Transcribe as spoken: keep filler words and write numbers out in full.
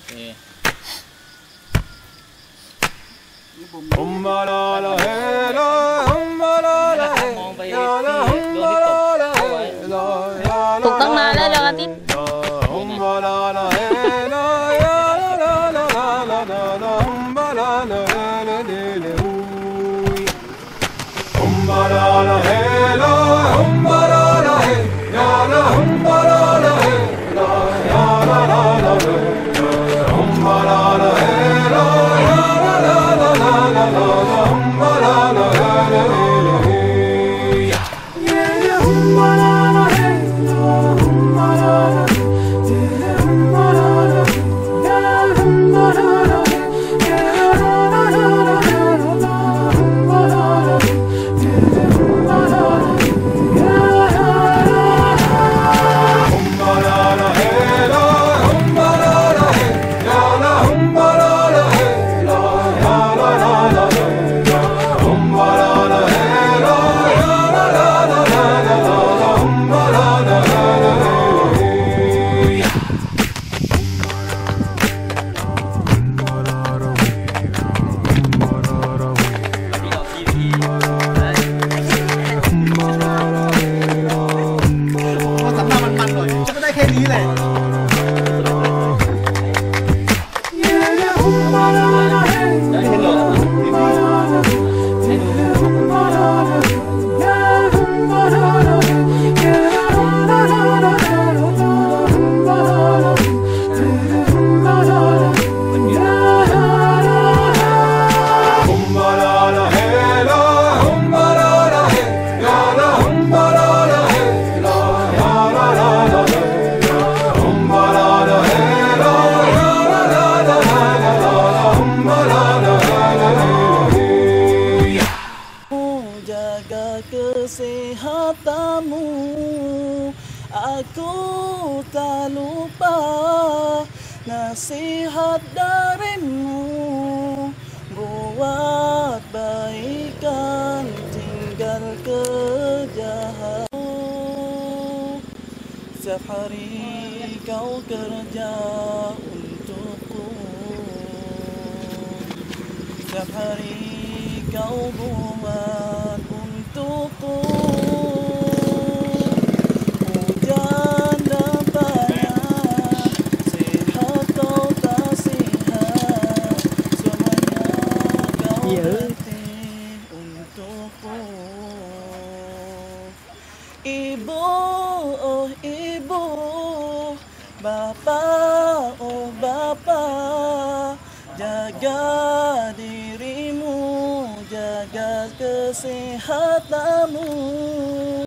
ถูกตั้งนานแล้วแล้วอาทิตย์ Kesehatanmu, aku tak lupa nasihat darimu. Buat baikan, tinggal kejahatan. Setiap hari kau kerja untukku, setiap hari kau buat untukku. Hujan dan panas, sihat kau tak sihat, semuanya kau latih untukku. Ibu, oh ibu, bapa, oh bapa, jaga dirimu, jaga kesehatanmu.